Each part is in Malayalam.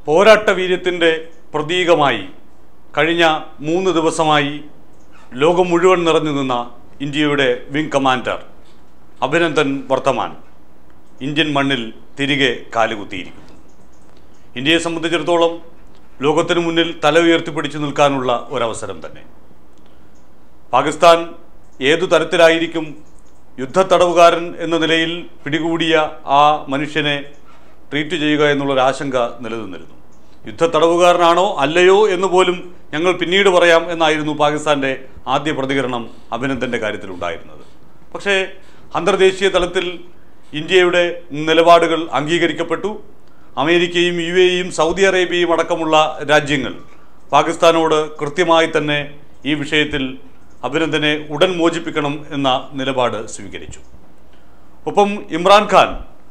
പോരാട്ട വീര്യത്തിൻ്റെ പ്രതീകമായി കഴിഞ്ഞ 3 ദിവസമായി ലോകം മുഴുവൻ നിറഞ്ഞു നിന്ന ഇന്ത്യയുടെ wing commander Abhinandan Varthaman Indian മണ്ണിൽ തിരികെ കാലുകുത്തിയിരിക്കുന്നു. ഇന്ത്യയെ സംബന്ധിച്ചിടത്തോളം ലോകത്തിനു മുന്നിൽ തല ഉയർത്തിപ്പിടിച്ചു നിൽക്കാനുള്ള ഒരവസരം തന്നെ. പാകിസ്ഥാൻ ഏതു തരത്തിലായിരിക്കും യുദ്ധത്തടവുകാരൻ എന്ന നിലയിൽ പിടികൂടിയ ആ മനുഷ്യനെ ട്രീറ്റ് ചെയ്യുക എന്നുള്ളൊരാശങ്ക നിലനിന്നിരുന്നു. യുദ്ധത്തടവുകാരനാണോ അല്ലയോ എന്ന് പോലും ഞങ്ങൾ പിന്നീട് പറയാം എന്നായിരുന്നു പാകിസ്ഥാൻ്റെ ആദ്യ പ്രതികരണം അഭിനന്ദൻ്റെ കാര്യത്തിലുണ്ടായിരുന്നത്. പക്ഷേ അന്തർദേശീയ തലത്തിൽ ഇന്ത്യയുടെ നിലപാടുകൾ അംഗീകരിക്കപ്പെട്ടു. അമേരിക്കയും UAEയും സൗദി അറേബ്യയും അടക്കമുള്ള രാജ്യങ്ങൾ പാകിസ്ഥാനോട് കൃത്യമായി തന്നെ ഈ വിഷയത്തിൽ അഭിനന്ദനെ ഉടൻ മോചിപ്പിക്കണം എന്ന നിലപാട് സ്വീകരിച്ചു. ഒപ്പം ഇമ്രാൻഖാൻ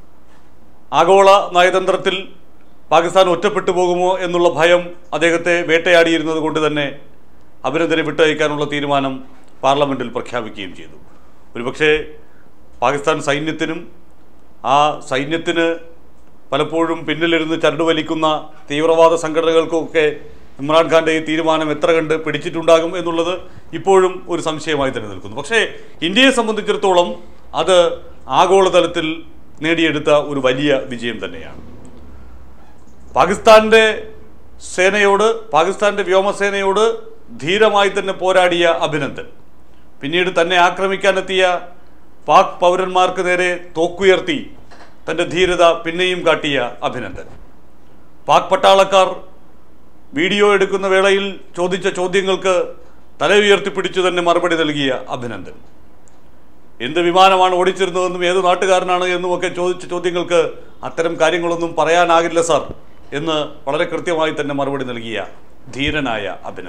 ആഗോള നയതന്ത്രത്തിൽ പാകിസ്ഥാൻ ഒറ്റപ്പെട്ടു പോകുമോ എന്നുള്ള ഭയം അദ്ദേഹത്തെ വേട്ടയാടിയിരുന്നത് കൊണ്ട് തന്നെ അഭിനന്ദനെ വിട്ടയക്കാനുള്ള തീരുമാനം പാർലമെൻറ്റിൽ പ്രഖ്യാപിക്കുകയും ചെയ്തു. ഒരുപക്ഷെ പാകിസ്ഥാൻ സൈന്യത്തിനും ആ സൈന്യത്തിന് പലപ്പോഴും പിന്നിലിരുന്ന് ചരടുവലിക്കുന്ന തീവ്രവാദ സംഘടനകൾക്കുമൊക്കെ ഇമ്രാൻഖാൻ്റെ ഈ തീരുമാനം എത്ര കണ്ട് പിടിച്ചിട്ടുണ്ടാകും എന്നുള്ളത് ഇപ്പോഴും ഒരു സംശയമായി തന്നെ നിൽക്കുന്നു. പക്ഷേ ഇന്ത്യയെ സംബന്ധിച്ചിടത്തോളം അത് ആഗോളതലത്തിൽ നേടിയെടുത്ത ഒരു വലിയ വിജയം തന്നെയാണ്. പാകിസ്ഥാൻ്റെ സേനയോട്, പാകിസ്ഥാൻ്റെ വ്യോമസേനയോട് ധീരമായി തന്നെ പോരാടിയ അഭിനന്ദൻ പിന്നീട് തന്നെ ആക്രമിക്കാനെത്തിയ പാക് പൗരന്മാർക്ക് നേരെ തോക്കുയർത്തി തൻ്റെ ധീരത പിന്നെയും കാട്ടിയ അഭിനന്ദൻ, പാക് പട്ടാളക്കാർ വീഡിയോ എടുക്കുന്ന വേളയിൽ ചോദിച്ച ചോദ്യങ്ങൾക്ക് തല ഉയർത്തിപ്പിടിച്ചു തന്നെ മറുപടി നൽകിയ അഭിനന്ദൻ, എന്ത് വിമാനമാണ് ഓടിച്ചിരുന്നതെന്നും ഏത് നാട്ടുകാരനാണ് എന്നുമൊക്കെ ചോദിച്ച ചോദ്യങ്ങൾക്ക് അത്തരം കാര്യങ്ങളൊന്നും പറയാനാകില്ല സാർ എന്ന് വളരെ കൃത്യമായി തന്നെ മറുപടി നൽകിയ ധീരനായ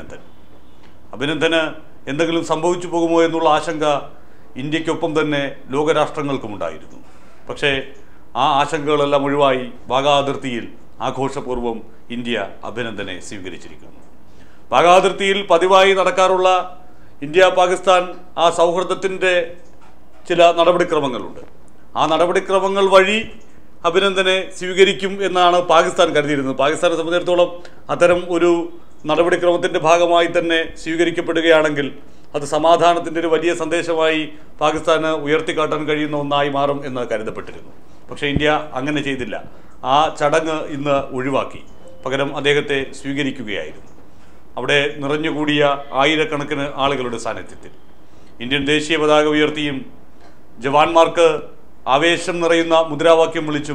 അഭിനന്ദന് എന്തെങ്കിലും സംഭവിച്ചു പോകുമോ എന്നുള്ള ആശങ്ക ഇന്ത്യക്കൊപ്പം തന്നെ ലോകരാഷ്ട്രങ്ങൾക്കുമുണ്ടായിരുന്നു. പക്ഷേ ആ ആശങ്കകളെല്ലാം ഒഴിവായി വാഗാ അതിർത്തിയിൽ ആഘോഷപൂർവ്വം ഇന്ത്യ അഭിനന്ദനെ സ്വീകരിച്ചിരിക്കുന്നു. വാഗാ അതിർത്തിയിൽ പതിവായി നടക്കാറുള്ള ഇന്ത്യ പാകിസ്ഥാൻ ആ സൗഹൃദത്തിൻ്റെ ചില നടപടിക്രമങ്ങളുണ്ട്. ആ നടപടിക്രമങ്ങൾ വഴി അഭിനന്ദനെ സ്വീകരിക്കും എന്നാണ് പാകിസ്ഥാൻ കരുതിയിരുന്നത്. പാകിസ്ഥാനെ സംബന്ധിച്ചിടത്തോളം അത്തരം ഒരു നടപടിക്രമത്തിൻ്റെ ഭാഗമായി തന്നെ സ്വീകരിക്കപ്പെടുകയാണെങ്കിൽ അത് സമാധാനത്തിൻ്റെ ഒരു വലിയ സന്ദേശമായി പാകിസ്ഥാന് ഉയർത്തിക്കാട്ടാൻ കഴിയുന്ന ഒന്നായി മാറും എന്ന് കരുതപ്പെട്ടിരുന്നു. പക്ഷേ ഇന്ത്യ അങ്ങനെ ചെയ്തില്ല. ആ ചടങ്ങ് ഇന്ന് ഒഴിവാക്കി. പകരം അദ്ദേഹത്തെ സ്വീകരിക്കുകയായിരുന്നു. അവിടെ നിറഞ്ഞുകൂടിയ ആയിരക്കണക്കിന് ആളുകളുടെ സാന്നിധ്യത്തിൽ ഇന്ത്യൻ ദേശീയ പതാക ഉയർത്തിയും ജവാന്മാർക്ക് ആവേശം നിറയുന്ന മുദ്രാവാക്യം വിളിച്ചും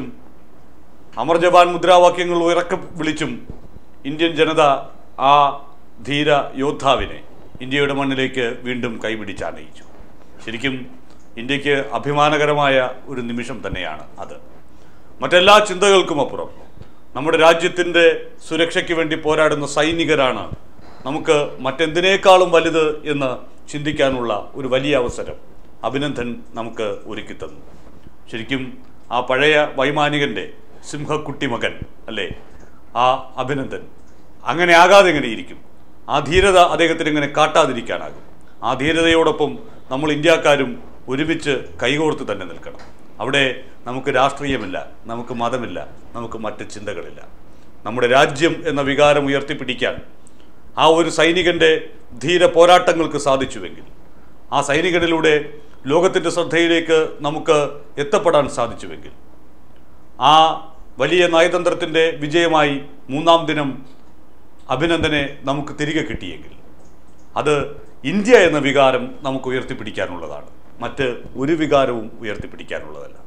അമർ ജവാൻ മുദ്രാവാക്യങ്ങൾ ഉറക്കെ വിളിച്ചും ഇന്ത്യൻ ജനത ആ ധീര യോദ്ധാവിനെ ഇന്ത്യയുടെ മണ്ണിലേക്ക് വീണ്ടും കൈപിടിച്ചാനയിച്ചു. ശരിക്കും ഇന്ത്യക്ക് അഭിമാനകരമായ ഒരു നിമിഷം തന്നെയാണ് അത്. മറ്റെല്ലാ ചിന്തകൾക്കുമപ്പുറം നമ്മുടെ രാജ്യത്തിൻ്റെ സുരക്ഷയ്ക്ക് വേണ്ടി പോരാടുന്ന സൈനികരാണ് നമുക്ക് മറ്റെന്തിനേക്കാളും വലുത് എന്ന് ചിന്തിക്കാനുള്ള ഒരു വലിയ അവസരം അഭിനന്ദൻ നമുക്ക് ഒരുക്കിത്തന്നു. ശരിക്കും ആ പഴയ വൈമാനികൻ്റെ സിംഹക്കുട്ടി മകൻ അല്ലേ ആ അഭിനന്ദൻ, അങ്ങനെ ആകാതെ എങ്ങനെയിരിക്കും? ആ ധീരത അദ്ദേഹത്തിന് എങ്ങനെ കാട്ടാതിരിക്കാനാകും? ആ ധീരതയോടൊപ്പം നമ്മൾ ഇന്ത്യക്കാരും ഒരുമിച്ച് കൈകോർത്ത് തന്നെ നിൽക്കണം. അവിടെ നമുക്ക് രാഷ്ട്രീയമില്ല, നമുക്ക് മതമില്ല, നമുക്ക് മറ്റ് ചിന്തകളില്ല. നമ്മുടെ രാജ്യം എന്ന വികാരം ഉയർത്തിപ്പിടിക്കാൻ ആ ഒരു സൈനികൻ്റെ ധീര പോരാട്ടങ്ങൾക്ക് സാധിച്ചുവെങ്കിൽ, ആ സൈനികനിലൂടെ ലോകത്തിൻ്റെ ശ്രദ്ധയിലേക്ക് നമുക്ക് എത്തപ്പെടാൻ സാധിച്ചുവെങ്കിൽ, ആ വലിയ നയതന്ത്രത്തിൻ്റെ വിജയമായി 3-ാം ദിനം അഭിനന്ദനെ നമുക്ക് തിരികെ കിട്ടിയെങ്കിൽ അത് ഇന്ത്യ എന്ന വികാരം നമുക്ക് ഉയർത്തിപ്പിടിക്കാനുള്ളതാണ്. മറ്റ് ഒരു വികാരവും ഉയർത്തിപ്പിടിക്കാനുള്ളതല്ല.